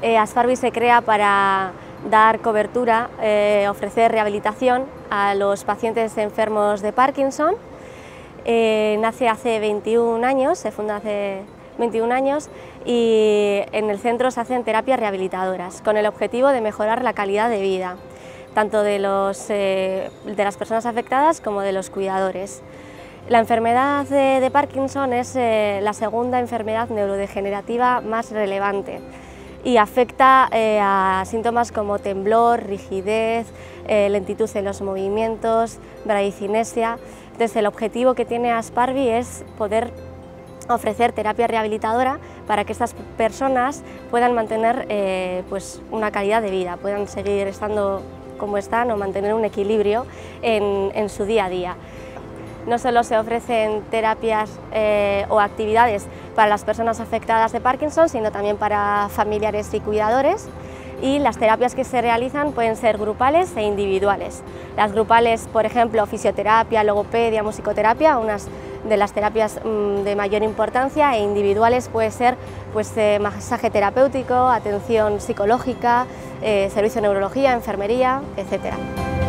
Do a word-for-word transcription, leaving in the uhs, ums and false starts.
Eh, Asparvi se crea para dar cobertura, eh, ofrecer rehabilitación a los pacientes enfermos de Parkinson. Eh, nace hace veintiún años, se funda hace veintiún años y en el centro se hacen terapias rehabilitadoras con el objetivo de mejorar la calidad de vida, tanto de, los, eh, de las personas afectadas como de los cuidadores. La enfermedad de, de Parkinson es eh, la segunda enfermedad neurodegenerativa más relevante y afecta eh, a síntomas como temblor, rigidez, eh, lentitud en los movimientos, bradicinesia. Entonces, el objetivo que tiene Asparvi es poder ofrecer terapia rehabilitadora para que estas personas puedan mantener eh, pues una calidad de vida, puedan seguir estando como están o mantener un equilibrio en, en su día a día. No solo se ofrecen terapias eh, o actividades para las personas afectadas de Parkinson, sino también para familiares y cuidadores, y las terapias que se realizan pueden ser grupales e individuales. Las grupales, por ejemplo, fisioterapia, logopedia, musicoterapia, unas de las terapias mmm, de mayor importancia, e individuales puede ser pues, eh, masaje terapéutico, atención psicológica, eh, servicio de neurología, enfermería, etcétera.